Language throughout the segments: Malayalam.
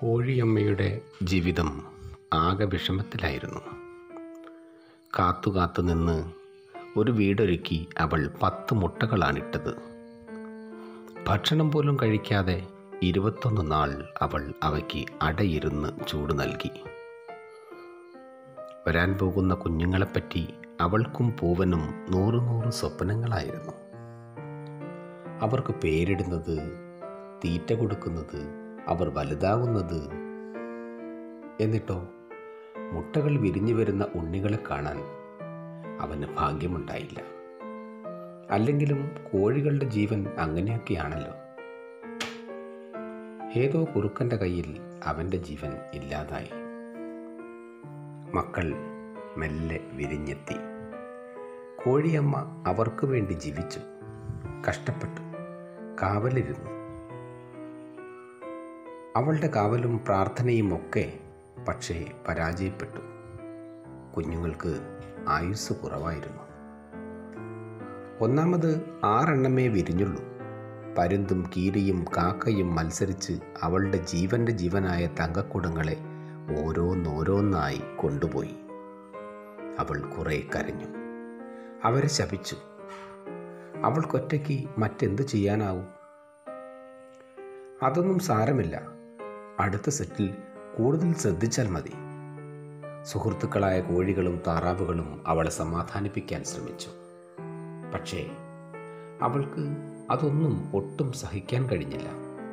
കോഴിയമ്മയുടെ ജീവിതം ആകെ വിഷമത്തിലായിരുന്നു. കാത്തു നിന്ന് ഒരു വീടൊരുക്കി അവൾ 10 മുട്ടകളാണിട്ടത്. ഭക്ഷണം പോലും കഴിക്കാതെ 21 നാൾ അവൾ അവയ്ക്ക് അടയിരുന്ന് ചൂട് നൽകി. വരാൻ പോകുന്ന കുഞ്ഞുങ്ങളെപ്പറ്റി അവൾക്കും പൂവനും 100 സ്വപ്നങ്ങളായിരുന്നു. അവർക്ക് പേരിടുന്നത്, തീറ്റ കൊടുക്കുന്നത്, അവർ വലുതാവുന്നത്. എന്നിട്ടോ മുട്ടകൾ വിരിഞ്ഞു വരുന്ന ഉണ്ണികളെ കാണാൻ അവന് ഭാഗ്യമുണ്ടായില്ല. അല്ലെങ്കിലും കോഴികളുടെ ജീവൻ അങ്ങനെയൊക്കെയാണല്ലോ. ഏതോ കുറുക്കൻ്റെ കയ്യിൽ അവൻ്റെ ജീവൻ ഇല്ലാതായി. മക്കൾ മെല്ലെ വിരിഞ്ഞെത്തി. കോഴിയമ്മ അവർക്ക് വേണ്ടി ജീവിച്ചു, കഷ്ടപ്പെട്ടു, കാവലിരുന്നു. അവളുടെ കാവലും പ്രാർത്ഥനയും ഒക്കെ പക്ഷേ പരാജയപ്പെട്ടു. കുഞ്ഞുങ്ങൾക്ക് ആയുസ് കുറവായിരുന്നു. ഒന്നാമത് 6 എണ്ണമേ വിരിഞ്ഞുള്ളൂ. പരുന്തും കീരിയും കാക്കയും മത്സരിച്ച് അവളുടെ ജീവൻ്റെ ജീവനായ തങ്കക്കുടങ്ങളെ ഓരോന്നോരോന്നായി കൊണ്ടുപോയി. അവൾ കുറെ കരഞ്ഞു, അവരെ ശപിച്ചു. അവൾക്കൊറ്റയ്ക്ക് മറ്റെന്തു ചെയ്യാനാവും? അതൊന്നും സാരമില്ല, അടുത്ത സെറ്റിൽ കൂടുതൽ ശ്രദ്ധിച്ചാൽ മതി. സുഹൃത്തുക്കളായ കോഴികളും താറാവുകളും അവളെ സമാധാനിപ്പിക്കാൻ ശ്രമിച്ചു. പക്ഷേ അവൾക്ക് അതൊന്നും ഒട്ടും സഹിക്കാൻ കഴിഞ്ഞില്ല.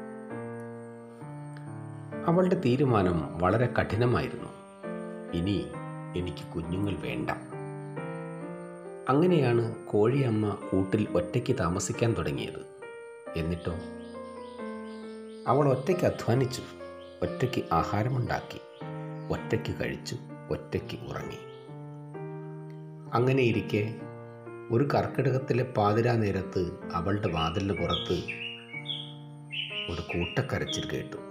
അവളുടെ തീരുമാനം വളരെ കഠിനമായിരുന്നു. ഇനി എനിക്ക് കുഞ്ഞുങ്ങൾ വേണ്ട. അങ്ങനെയാണ് കോഴിയമ്മ കൂട്ടിൽ ഒറ്റയ്ക്ക് താമസിക്കാൻ തുടങ്ങിയത്. എന്നിട്ടോ അവൾ ഒറ്റയ്ക്ക് അധ്വാനിച്ചു, ഒറ്റയ്ക്ക് ആഹാരമുണ്ടാക്കി, ഒറ്റയ്ക്ക് കഴിച്ചു, ഒറ്റയ്ക്ക് ഉറങ്ങി. അങ്ങനെയിരിക്കെ ഒരു കർക്കിടകത്തിലെ പാതിരാ നേരത്ത് അവളുടെ വാതിലിന് പുറത്ത് ഒരു കൂട്ടക്കരച്ചിൽ കേട്ടു.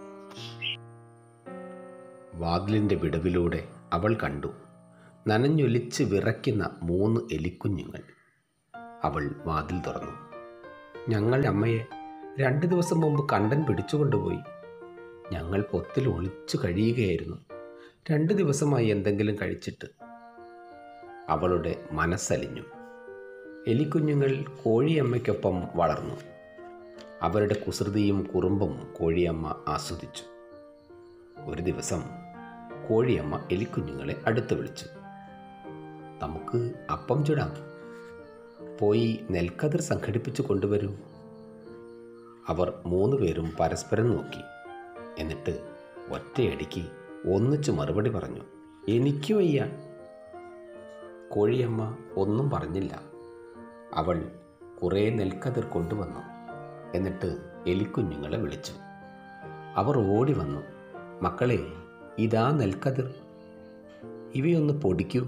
വാതിലിൻ്റെ വിടവിലൂടെ അവൾ കണ്ടു നനഞ്ഞൊലിച്ച് വിറയ്ക്കുന്ന 3 എലിക്കുഞ്ഞുങ്ങൾ. അവൾ വാതിൽ തുറന്നു. ഞങ്ങളുടെ അമ്മയെ 2 ദിവസം മുമ്പ് കണ്ടൻ പിടിച്ചുകൊണ്ടുപോയി. ഞങ്ങൾ പൊത്തിൽ ഒളിച്ചു കഴിയുകയായിരുന്നു. 2 ദിവസമായി എന്തെങ്കിലും കഴിച്ചിട്ട്. അവളുടെ മനസ്സലിഞ്ഞു. എലിക്കുഞ്ഞുങ്ങൾ കോഴിയമ്മയ്ക്കൊപ്പം വളർന്നു. അവരുടെ കുസൃതിയും കുറുമ്പും കോഴിയമ്മ ആസ്വദിച്ചു. ഒരു ദിവസം കോഴിയമ്മ എലിക്കുഞ്ഞുങ്ങളെ അടുത്ത് വിളിച്ചു. നമുക്ക് അപ്പം ചുടാം, പോയി നെൽക്കതിർ സംഘടിപ്പിച്ചു കൊണ്ടുവരൂ. അവർ 3 പേരും പരസ്പരം നോക്കി. എന്നിട്ട് ഒറ്റയടിക്ക് ഒന്നിച്ചു മറുപടി പറഞ്ഞു, എനിക്ക് വയ്യ. കോഴിയമ്മ ഒന്നും പറഞ്ഞില്ല. അവൾ കുറേ നെൽക്കതിർ കൊണ്ടുവന്നു. എന്നിട്ട് എലിക്കുഞ്ഞുങ്ങളെ വിളിച്ചു. അവർ ഓടി വന്നു. മക്കളെ, ഇതാ നെൽക്കതിർ, ഇവയൊന്ന് പൊടിക്കൂ.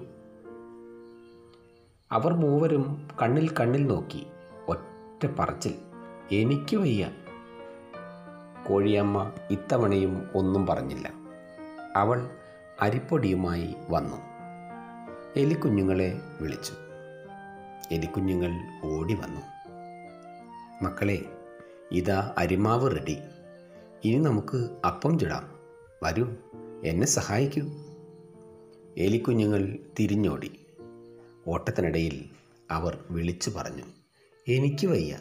അവർ 3 കണ്ണിൽ നോക്കി. ഒറ്റ പറച്ചിൽ, എനിക്ക് വയ്യ. കോഴിയമ്മ ഇത്തവണയും ഒന്നും പറഞ്ഞില്ല. അവൾ അരിപ്പൊടിയുമായി വന്നു. എലിക്കുഞ്ഞുങ്ങളെ വിളിച്ചു. എലിക്കുഞ്ഞുങ്ങൾ ഓടി വന്നു. മക്കളെ, ഇതാ അരിമാവ് റെഡി. ഇനി നമുക്ക് അപ്പം ചുടാം. വരൂ, എന്നെ സഹായിക്കൂ. എലിക്കുഞ്ഞുങ്ങൾ തിരിഞ്ഞോടി. ഓട്ടത്തിനിടയിൽ അവർ വിളിച്ചു പറഞ്ഞു, എനിക്ക് വയ്യ.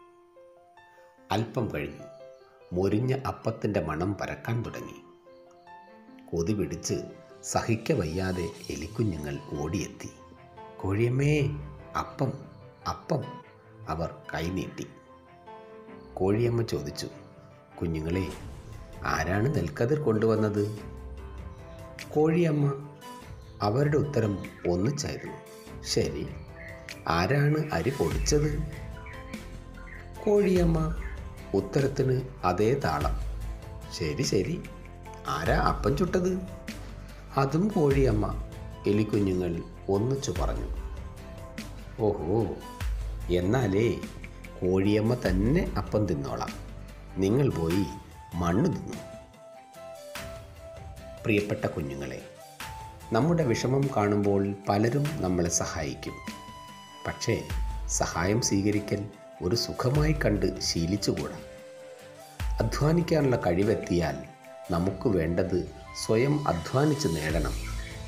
അല്പം കഴിഞ്ഞു മൊരിഞ്ഞ അപ്പത്തിൻ്റെ മണം പരക്കാൻ തുടങ്ങി. കൊതി പിടിച്ച് സഹിക്ക വയ്യാതെ എലിക്കുഞ്ഞുങ്ങൾ ഓടിയെത്തി. കോഴിയമ്മേ, അപ്പം അപ്പം. അവർ കൈനീട്ടി. കോഴിയമ്മ ചോദിച്ചു, കുഞ്ഞുങ്ങളെ, ആരാണ് നെൽക്കതിർ കൊണ്ടുവന്നത്? കോഴിയമ്മ അവരുടെ ഉത്തരം ഒന്നിച്ചായിരുന്നു. ശരി, ആരാണ് അരി പൊടിച്ചത്? കോഴിയമ്മ ഉത്തരത്തിന് അതേ താളം. ശരി, ആരാ അപ്പം ചുട്ടത്? അതും കോഴിയമ്മ. എലിക്കുഞ്ഞുങ്ങൾ ഒന്നിച്ചു പറഞ്ഞു. ഓഹോ, എന്നാലേ കോഴിയമ്മ തന്നെ അപ്പം തിന്നോളാം. നിങ്ങൾ പോയി മണ്ണ് തിന്നു. പ്രിയപ്പെട്ട കുഞ്ഞുങ്ങളെ, നമ്മുടെ വിഷമം കാണുമ്പോൾ പലരും നമ്മളെ സഹായിക്കും. പക്ഷേ സഹായം സ്വീകരിക്കൽ ഒരു സുഖമായി കണ്ട് ശീലിച്ചുകൂടാ. അധ്വാനിക്കാനുള്ള കഴിവെത്തിയാൽ നമുക്ക് വേണ്ടത് സ്വയം അധ്വാനിച്ച് നേടണം.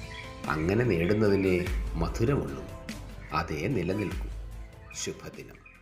അങ്ങനെ നേടുന്നതിലേ മധുരമുള്ളൂ. അതേ നിലനിൽക്കൂ. ശുഭദിനം.